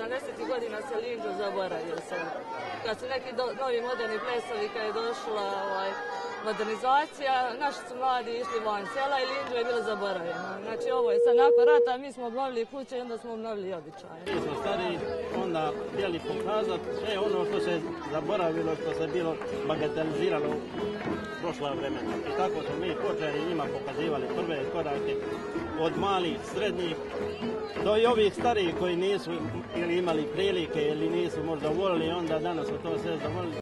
70. godina se Lindžu zaboravio se. Kad su neki novi moderni plesovi, kad je došla modernizacija, naši su mladi išli van sela i Lindžu je bilo zaboravljeno. Znači ovo je sad nakon rata, mi smo obnovili kuće i onda smo obnovili običaje. Mi smo stari, onda htjeli pokazati sve ono što se zaboravilo, što se bilo bagateliziralo u prošla vremena. I tako smo mi počeli njima pokazivali prve korake od malih, srednjih, do i ovih starijih koji nisu ili imali prilike ili nisu možda volili, onda danas su to sve zavolili.